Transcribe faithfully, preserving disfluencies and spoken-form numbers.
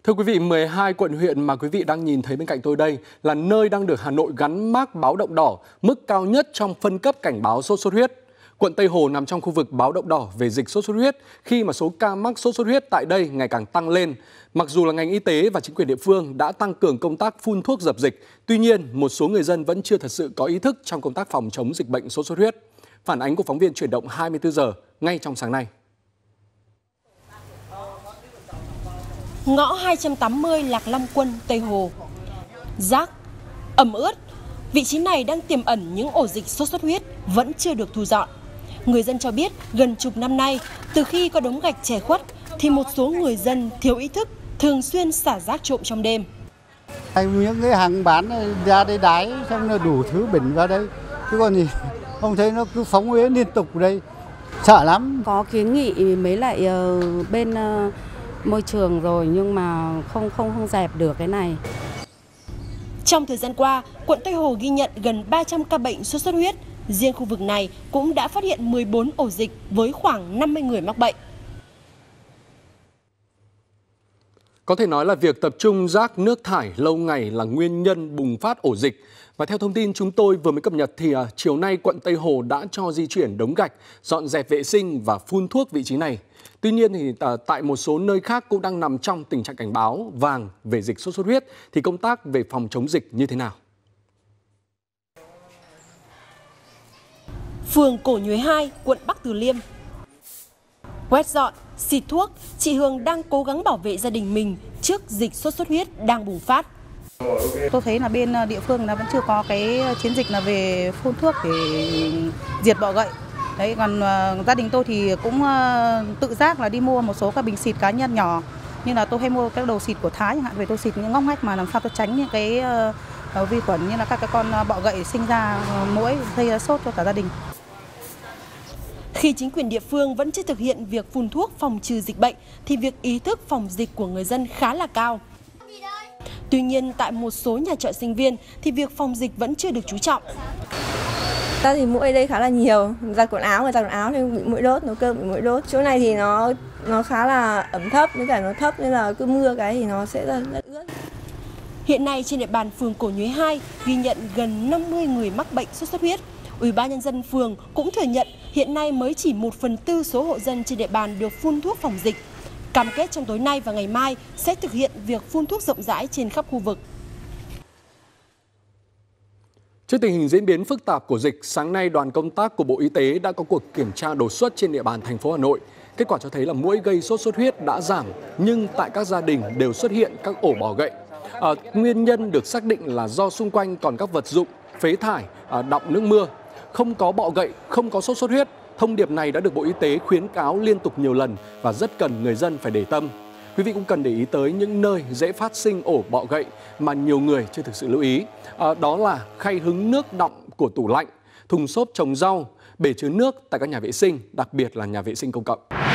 Thưa quý vị, mười hai quận huyện mà quý vị đang nhìn thấy bên cạnh tôi đây là nơi đang được Hà Nội gắn mác báo động đỏ, mức cao nhất trong phân cấp cảnh báo sốt xuất huyết. Quận Tây Hồ nằm trong khu vực báo động đỏ về dịch sốt xuất huyết khi mà số ca mắc sốt xuất huyết tại đây ngày càng tăng lên. Mặc dù là ngành y tế và chính quyền địa phương đã tăng cường công tác phun thuốc dập dịch, tuy nhiên một số người dân vẫn chưa thật sự có ý thức trong công tác phòng chống dịch bệnh sốt xuất huyết. Phản ánh của phóng viên Chuyển động hai mươi tư giờ ngay trong sáng nay. Ngõ hai trăm tám mươi Lạc Long Quân, Tây Hồ. Rác, ẩm ướt, vị trí này đang tiềm ẩn những ổ dịch sốt xuất huyết vẫn chưa được thu dọn. Người dân cho biết gần chục năm nay, từ khi có đống gạch che khuất, thì một số người dân thiếu ý thức, thường xuyên xả rác trộm trong đêm. Những cái hàng bán ra đây đái, xong là đủ thứ bẩn vào đây. Chứ còn thì không thấy nó cứ phóng uế liên tục ở đây, sợ lắm. Có kiến nghị mấy lại uh, bên uh, môi trường rồi nhưng mà không không không dẹp được cái này. Trong thời gian qua, quận Tây Hồ ghi nhận gần ba trăm ca bệnh sốt xuất huyết. Riêng khu vực này cũng đã phát hiện mười bốn ổ dịch với khoảng năm mươi người mắc bệnh. Có thể nói là việc tập trung rác nước thải lâu ngày là nguyên nhân bùng phát ổ dịch. Và theo thông tin chúng tôi vừa mới cập nhật thì uh, chiều nay quận Tây Hồ đã cho di chuyển đống gạch, dọn dẹp vệ sinh và phun thuốc vị trí này. Tuy nhiên thì uh, tại một số nơi khác cũng đang nằm trong tình trạng cảnh báo vàng về dịch sốt xuất huyết thì công tác về phòng chống dịch như thế nào? Phường Cổ Nhuế hai, quận Bắc Từ Liêm. Quét dọn, xịt thuốc, chị Hương đang cố gắng bảo vệ gia đình mình trước dịch sốt xuất huyết đang bùng phát. Tôi thấy là bên địa phương là vẫn chưa có cái chiến dịch là về phun thuốc để diệt bọ gậy. Đấy, còn uh, gia đình tôi thì cũng uh, tự giác là đi mua một số các bình xịt cá nhân nhỏ, như là tôi hay mua các đồ xịt của Thái chẳng hạn, về tôi xịt những ngóc ngách mà làm sao tôi tránh những cái uh, vi khuẩn như là các cái con bọ gậy sinh ra, uh, muỗi gây sốt cho cả gia đình. Khi chính quyền địa phương vẫn chưa thực hiện việc phun thuốc phòng trừ dịch bệnh thì việc ý thức phòng dịch của người dân khá là cao. Tuy nhiên tại một số nhà trọ sinh viên thì việc phòng dịch vẫn chưa được chú trọng. Ta thì mũi đây khá là nhiều, giặt quần áo, người giặt quần áo thì bị mũi đốt, nấu cơm bị mũi đốt. Chỗ này thì nó nó khá là ẩm thấp, với cả nó thấp nên là cứ mưa cái thì nó sẽ rất, rất ướt. Hiện nay trên địa bàn phường Cổ Nhuế hai ghi nhận gần năm mươi người mắc bệnh sốt xuất huyết. Ủy ban nhân dân phường cũng thừa nhận hiện nay mới chỉ một phần tư số hộ dân trên địa bàn được phun thuốc phòng dịch. Cam kết trong tối nay và ngày mai sẽ thực hiện việc phun thuốc rộng rãi trên khắp khu vực. Trước tình hình diễn biến phức tạp của dịch, sáng nay đoàn công tác của Bộ Y tế đã có cuộc kiểm tra đột xuất trên địa bàn thành phố Hà Nội. Kết quả cho thấy là muỗi gây sốt xuất huyết đã giảm, nhưng tại các gia đình đều xuất hiện các ổ bọ gậy. À, nguyên nhân được xác định là do xung quanh còn các vật dụng, phế thải, à, đọng nước mưa. Không có bọ gậy, không có sốt xuất huyết. Thông điệp này đã được Bộ Y tế khuyến cáo liên tục nhiều lần và rất cần người dân phải để tâm. Quý vị cũng cần để ý tới những nơi dễ phát sinh ổ bọ gậy mà nhiều người chưa thực sự lưu ý. À, đó là khay hứng nước đọng của tủ lạnh, thùng xốp trồng rau, bể chứa nước tại các nhà vệ sinh, đặc biệt là nhà vệ sinh công cộng.